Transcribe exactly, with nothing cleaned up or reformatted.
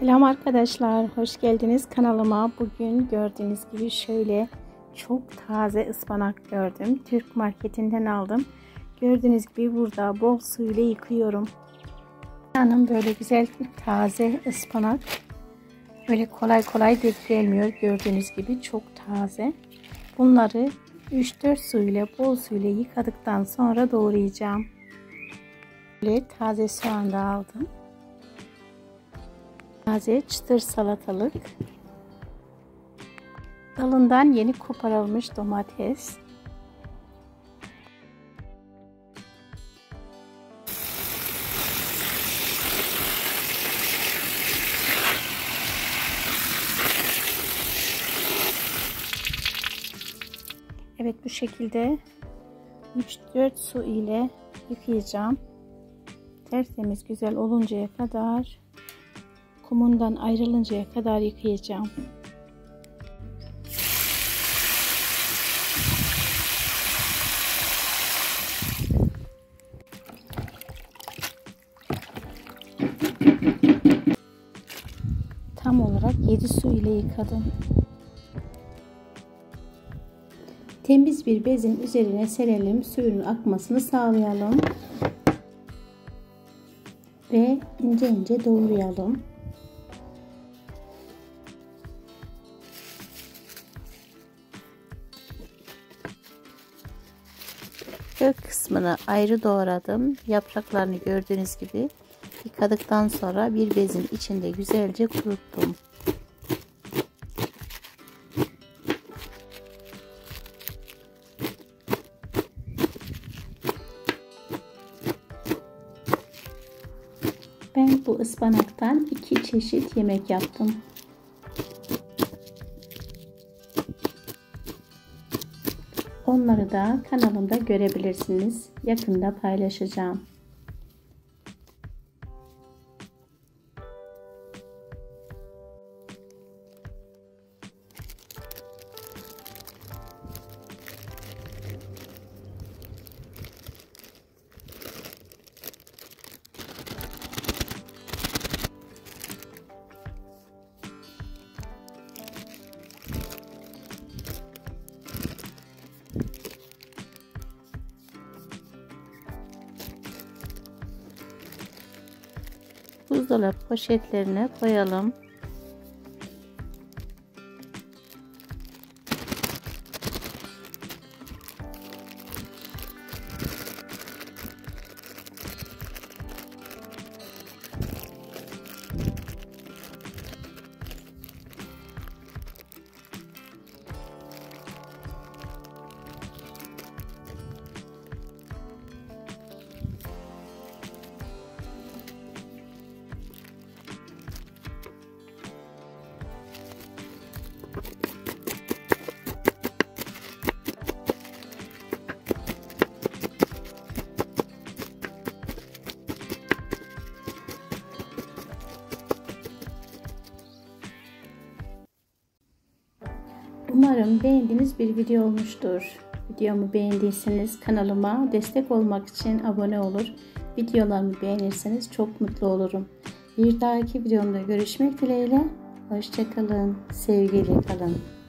Selam arkadaşlar, hoş geldiniz kanalıma. Bugün gördüğünüz gibi şöyle çok taze ıspanak gördüm. Türk marketinden aldım. Gördüğünüz gibi burada bol su ile yıkıyorum. Hanım böyle güzel taze ıspanak. Böyle kolay kolay dökülmüyor. Gördüğünüz gibi çok taze. Bunları üç dört su ile bol su ile yıkadıktan sonra doğrayacağım. Böyle taze soğan da aldım. Taze çıtır salatalık, dalından yeni koparılmış domates, evet bu şekilde üç dört su ile yıkayacağım. Tertemiz güzel oluncaya kadar, kumundan ayrılıncaya kadar yıkayacağım. Tam olarak yedi su ile yıkadım. Temiz bir bezin üzerine serelim, suyun akmasını sağlayalım ve ince ince doğrayalım. Kök kısmını ayrı doğradım. Yapraklarını gördüğünüz gibi yıkadıktan sonra bir bezin içinde güzelce kuruttum. Ben bu ıspanaktan iki çeşit yemek yaptım. Onları da kanalımda görebilirsiniz. Yakında paylaşacağım. Buzdolabı poşetlerine koyalım. Umarım beğendiğiniz bir video olmuştur. Videomu beğendiyseniz kanalıma destek olmak için abone olur. Videolarımı beğenirseniz çok mutlu olurum. Bir dahaki videomda görüşmek dileğiyle. Hoşça kalın. Sevgiyle kalın.